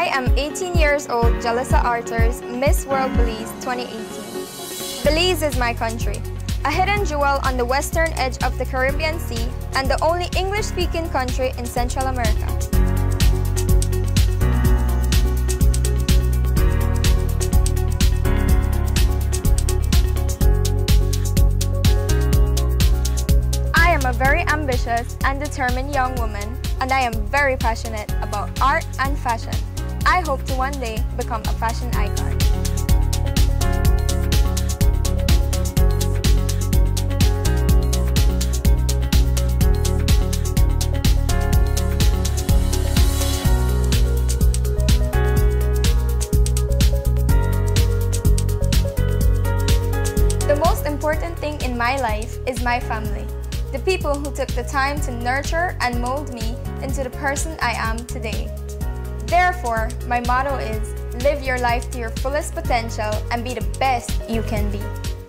I am 18 years old, Jalissa Arthurs, Miss World Belize 2018. Belize is my country, a hidden jewel on the western edge of the Caribbean Sea and the only English-speaking country in Central America. I am a very ambitious and determined young woman, and I am very passionate about art and fashion. I hope to one day become a fashion icon. The most important thing in my life is my family. The people who took the time to nurture and mold me into the person I am today. Therefore, my motto is, live your life to your fullest potential and be the best you can be.